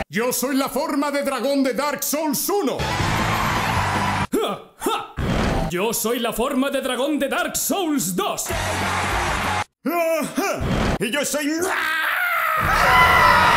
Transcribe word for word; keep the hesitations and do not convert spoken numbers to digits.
Yo soy la forma de dragón de Dark Souls uno. ¡Ja, ja! Yo soy la forma de dragón de Dark Souls dos. ¡Ajá! Y yo soy...